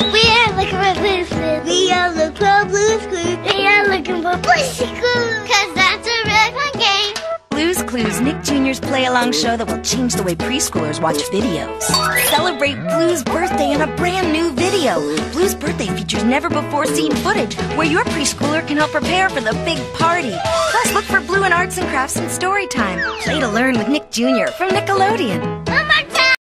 We are looking for Blue's Clues. We are looking for Blue's Clues. We are looking for Blue's Clues. 'Cause that's a really fun game. Blue's Clues, Nick Jr.'s play-along show that will change the way preschoolers watch videos. Celebrate Blue's birthday in a brand new video. Blue's birthday features never-before-seen footage where your preschooler can help prepare for the big party. Plus, look for Blue in arts and crafts and story time. Play to learn with Nick Jr. from Nickelodeon. Mama!